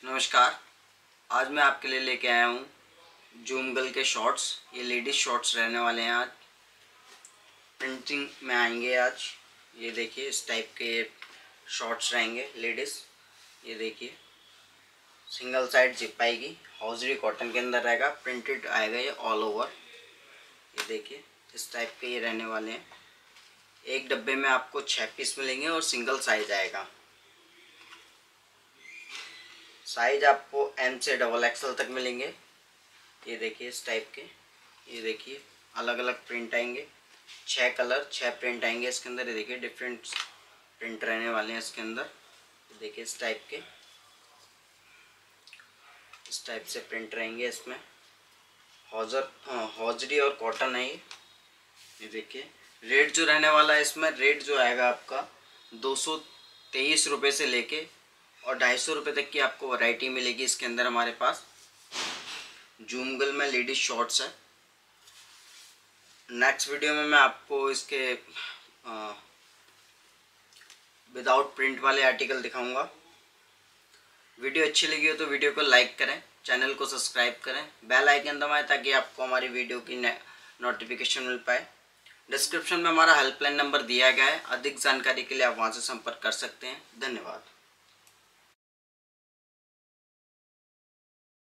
नमस्कार। आज मैं आपके लिए लेके आया हूँ जूम गर्ल के शॉर्ट्स। ये लेडीज शॉर्ट्स रहने वाले हैं। आज प्रिंटिंग में आएंगे। आज ये देखिए इस टाइप के शॉर्ट्स रहेंगे लेडीज़। ये देखिए सिंगल साइड जिप आएगी, हौजरी कॉटन के अंदर रहेगा, प्रिंटेड आएगा ये ऑल ओवर। ये देखिए इस टाइप के ये रहने वाले हैं। एक डब्बे में आपको 6 पीस मिलेंगे और सिंगल साइज आएगा। साइज आपको M से XXL तक मिलेंगे। ये देखिए इस टाइप के, ये देखिए अलग अलग प्रिंट आएंगे। 6 कलर 6 प्रिंट आएंगे इसके अंदर। ये देखिए डिफरेंट प्रिंट रहने वाले हैं इसके अंदर। ये देखिए इस टाइप के, इस टाइप से प्रिंट रहेंगे इसमें। हौजरी और कॉटन है ये देखिए। रेट जो रहने वाला है इसमें, रेट जो आएगा आपका 223 रुपये से लेके और 250 रुपये तक की आपको वैरायटी मिलेगी इसके अंदर। हमारे पास जूम गर्ल में लेडीज शॉर्ट्स है। नेक्स्ट वीडियो में मैं आपको इसके विदाउट प्रिंट वाले आर्टिकल दिखाऊंगा। वीडियो अच्छी लगी हो तो वीडियो को लाइक करें, चैनल को सब्सक्राइब करें, बेल आइकन दबाएं ताकि आपको हमारी वीडियो की नोटिफिकेशन मिल पाए। डिस्क्रिप्शन में हमारा हेल्पलाइन नंबर दिया गया है। अधिक जानकारी के लिए आप वहां से संपर्क कर सकते हैं। धन्यवाद।